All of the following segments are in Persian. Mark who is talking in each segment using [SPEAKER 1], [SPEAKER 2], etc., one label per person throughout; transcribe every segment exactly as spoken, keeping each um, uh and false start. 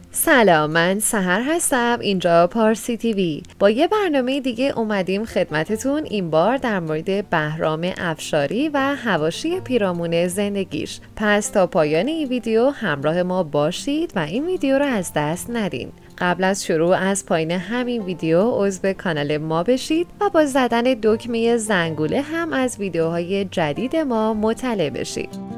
[SPEAKER 1] سلام، من سحر هستم. اینجا پارسی تیوی. با یه برنامه دیگه اومدیم خدمتتون، این بار در مورد بهرام افشاری و حواشی پیرامون زندگیش. پس تا پایان این ویدیو همراه ما باشید و این ویدیو رو از دست ندین. قبل از شروع از پایین همین ویدیو عضو کانال ما بشید و با زدن دکمه زنگوله هم از ویدیوهای جدید ما مطلع بشید.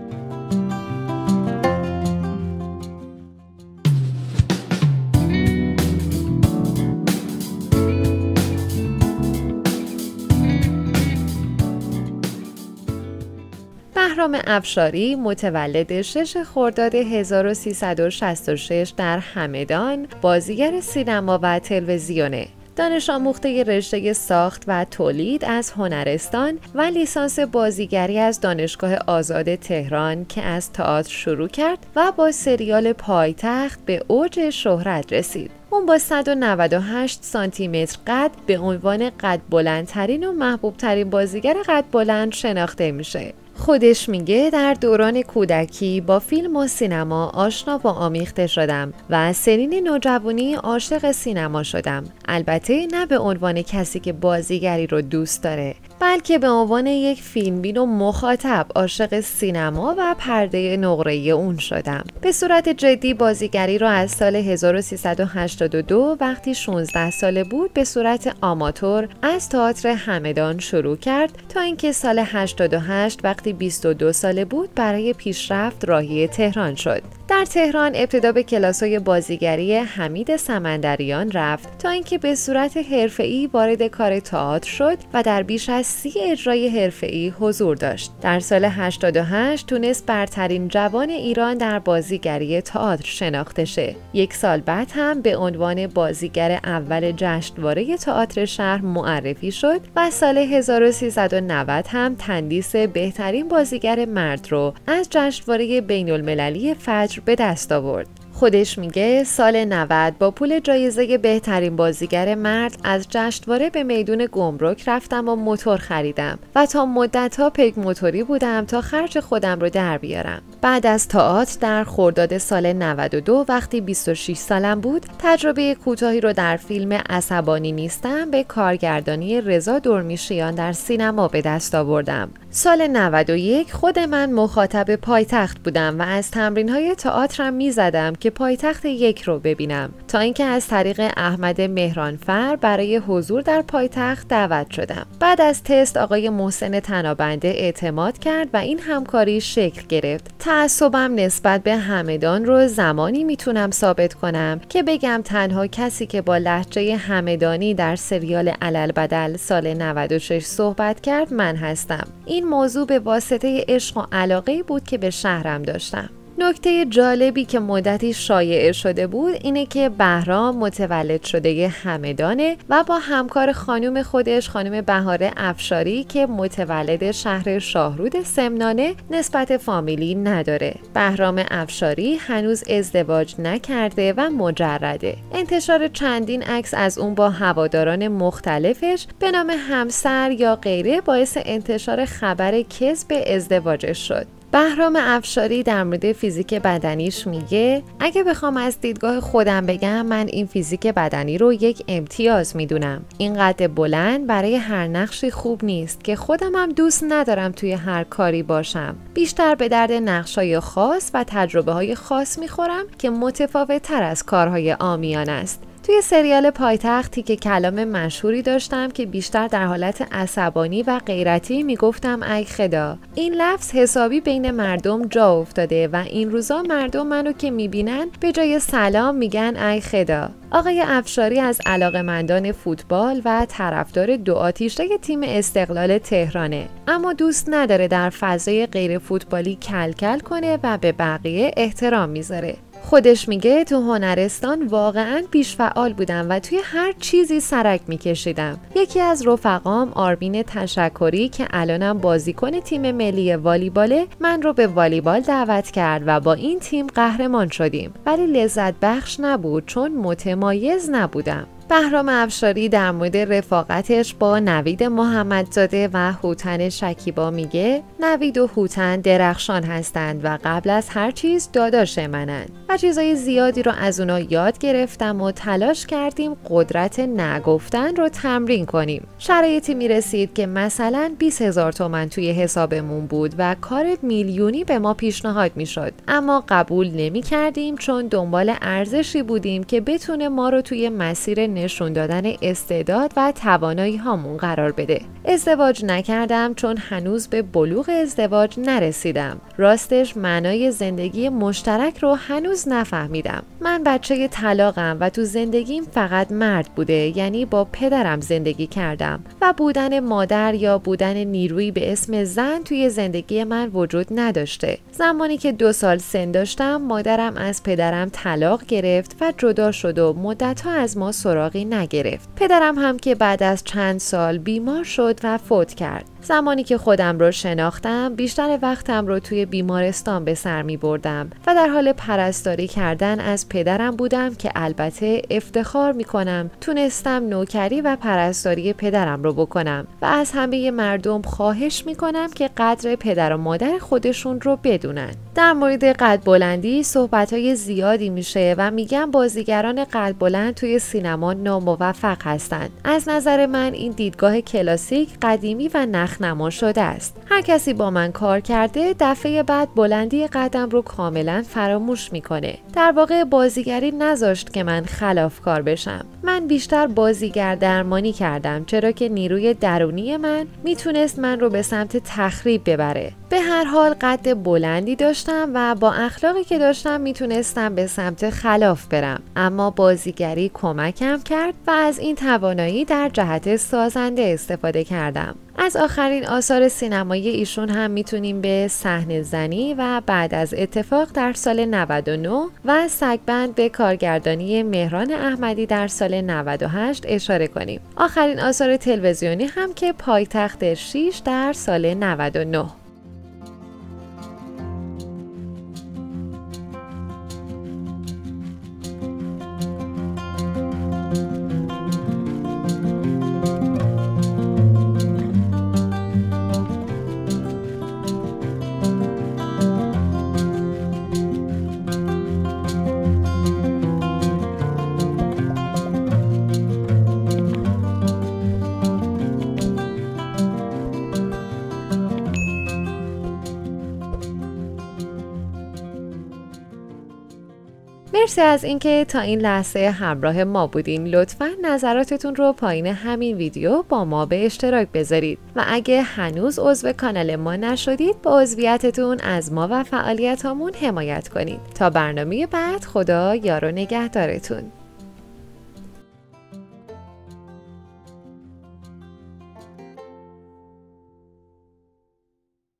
[SPEAKER 1] بهرام افشاری متولد شش خرداد هزار و سیصد و شصت و شش در همدان، بازیگر سینما و تلویزیونه. دانش آموخته رشته ساخت و تولید از هنرستان و لیسانس بازیگری از دانشگاه آزاد تهران که از تئاتر شروع کرد و با سریال پایتخت به اوج شهرت رسید. اون با صد و نود و هشت سانتی متر قد به عنوان قد بلندترین و محبوب ترین بازیگر قد بلند شناخته میشه. خودش میگه در دوران کودکی با فیلم و سینما آشنا و آمیخته شدم و از سنین نوجوانی عاشق سینما شدم. البته نه به عنوان کسی که بازیگری رو دوست داره، بلکه به عنوان یک فیلمبین و مخاطب عاشق سینما و پرده نقره‌ای اون شدم. به صورت جدی بازیگری رو از سال هزار و سیصد و هشتاد و دو وقتی شانزده ساله بود به صورت آماتور از تئاتر همدان شروع کرد تا اینکه سال هشتاد و هشت وقتی بیست و دو ساله بود برای پیشرفت راهی تهران شد. در تهران ابتدا به کلاس‌های بازیگری حمید سمندریان رفت تا اینکه به صورت حرفه‌ای وارد کار تئاتر شد و در بیش از سی اجرای حرفه‌ای حضور داشت. در سال هشتاد و هشت تونست برترین جوان ایران در بازیگری تئاتر شناخته شه. یک سال بعد هم به عنوان بازیگر اول جشنواره تئاتر شهر معرفی شد و سال هزار و سیصد و نود هم تندیس بهترین بازیگر مرد رو از جشنواره بین‌المللی فجر به دست آورد. خودش میگه سال نود با پول جایزه بهترین بازیگر مرد از جشنواره به میدون گمرک رفتم و موتور خریدم و تا مدت‌ها پیک موتوری بودم تا خرج خودم رو در بیارم. بعد از تئاتر در خرداد سال نود و دو وقتی بیست و شش سالم بود، تجربه کوتاهی رو در فیلم عصبانی نیستم به کارگردانی رضا درمیشیان در سینما به دست آوردم. سال نود و یک خود من مخاطب پایتخت بودم و از تمرین‌های تئاترم می‌زدم که پایتخت یک رو ببینم تا اینکه از طریق احمد مهرانفر برای حضور در پایتخت دعوت شدم. بعد از تست آقای محسن طنابنده اعتماد کرد و این همکاری شکل گرفت. تعصبم نسبت به همدان رو زمانی میتونم ثابت کنم که بگم تنها کسی که با لهجه همدانی در سریال عللبدل سال نود و شش صحبت کرد من هستم. این موضوع به واسطه عشق و علاقه‌ای بود که به شهرم داشتم. نکته جالبی که مدتی شایع شده بود اینه که بهرام متولد شده همدانه و با همکار خانم خودش خانم بهار افشاری که متولد شهر شاهرود سمنانه نسبت فامیلی نداره. بهرام افشاری هنوز ازدواج نکرده و مجرده. انتشار چندین عکس از اون با هواداران مختلفش به نام همسر یا غیره باعث انتشار خبر کذب ازدواجش شد. بهرام افشاری در مورد فیزیک بدنیش میگه اگه بخوام از دیدگاه خودم بگم من این فیزیک بدنی رو یک امتیاز میدونم. این قد بلند برای هر نقشی خوب نیست که خودم هم دوست ندارم توی هر کاری باشم. بیشتر به درد نقشای خاص و تجربه های خاص میخورم که متفاوت تر از کارهای عامیان است. توی سریال پایتختی که کلام مشهوری داشتم که بیشتر در حالت عصبانی و غیرتی میگفتم ای خدا. این لفظ حسابی بین مردم جا افتاده و این روزا مردم منو که میبینن به جای سلام میگن ای خدا. آقای افشاری از علاقه‌مندان فوتبال و طرفدار دو آتیشه تیم استقلال تهرانه، اما دوست نداره در فضای غیر فوتبالی کلکل کنه و به بقیه احترام میذاره. خودش میگه تو هنرستان واقعا پیش فعال بودم و توی هر چیزی سرک میکشیدم. یکی از رفقام آرمین تشکری که الانم بازیکن تیم ملی والیباله من رو به والیبال دعوت کرد و با این تیم قهرمان شدیم، ولی لذت بخش نبود چون متمایز نبودم. بهرام افشاری در مورد رفاقتش با نوید محمدزاده و هوتن شکیبا میگه نوید و هوتن درخشان هستند و قبل از هر چیز داداش منن و چیزای زیادی رو از اونا یاد گرفتم و تلاش کردیم قدرت نگفتن رو تمرین کنیم. شرایطی میرسید که مثلا بیست هزار تومن توی حسابمون بود و کار میلیونی به ما پیشنهاد میشد، اما قبول نمی کردیم چون دنبال ارزشی بودیم که بتونه ما رو توی مسیر نشون دادن استعداد و توانایی هامون قرار بده. ازدواج نکردم چون هنوز به بلوغ ازدواج نرسیدم. راستش معنای زندگی مشترک رو هنوز نفهمیدم. من بچه طلاقم و تو زندگیم فقط مرد بوده، یعنی با پدرم زندگی کردم و بودن مادر یا بودن نیرویی به اسم زن توی زندگی من وجود نداشته. زمانی که دو سال سن داشتم مادرم از پدرم طلاق گرفت و جدا شد و مدت‌ها از ما سراغی نگرفت. پدرم هم که بعد از چند سال بیمار شد و فوت کرد. زمانی که خودم رو شناختم بیشتر وقتم رو توی بیمارستان به سر می بردم و در حال پرستاری کردن از پدرم بودم که البته افتخار می کنم تونستم نوکری و پرستاری پدرم رو بکنم و از همه مردم خواهش می کنم که قدر پدر و مادر خودشون رو بدونن. در مورد قد بلندی صحبت‌های زیادی میشه و میگم بازیگران قد بلند توی سینما ناموفق هستند. از نظر من این دیدگاه کلاسیک قدیمی و نخنما شده است. هر کسی با من کار کرده دفعه بعد بلندی قدم رو کاملا فراموش میکنه. در واقع بازیگری نذاشت که من خلافکار بشم. من بیشتر بازیگر درمانی کردم چرا که نیروی درونی من میتونست من رو به سمت تخریب ببره. به هر حال قد بلندی داشتم و با اخلاقی که داشتم میتونستم به سمت خلاف برم، اما بازیگری کمکم کرد و از این توانایی در جهت سازنده استفاده کردم. از آخرین آثار سینمایی ایشون هم میتونیم به صحنه زنی و بعد از اتفاق در سال نود و نه و سگبند به کارگردانی مهران احمدی در سال نود و هشت اشاره کنیم. آخرین آثار تلویزیونی هم که پایتخت شش در سال نود و نه. مرسی از اینکه تا این لحظه همراه ما بودین. لطفاً نظراتتون رو پایین همین ویدیو با ما به اشتراک بذارید و اگه هنوز عضو کانال ما نشدید با عضویتتون از ما و فعالیتامون حمایت کنید. تا برنامه بعد، خدا یار و نگهدارتون.